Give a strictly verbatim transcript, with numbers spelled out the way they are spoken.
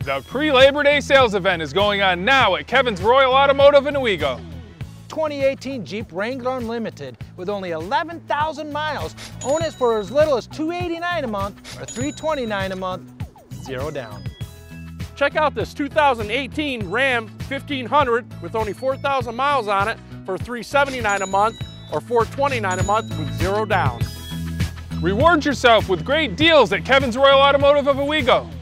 The pre-Labor Day sales event is going on now at Kevin's Royal Automotive in Owego. twenty eighteen Jeep Wrangler Unlimited with only eleven thousand miles. Own it for as little as two hundred eighty-nine dollars a month or three hundred twenty-nine dollars a month, zero down. Check out this two thousand eighteen Ram fifteen hundred with only four thousand miles on it for three hundred seventy-nine dollars a month or four hundred twenty-nine dollars a month with zero down. Reward yourself with great deals at Kevin's Royal Automotive of Owego.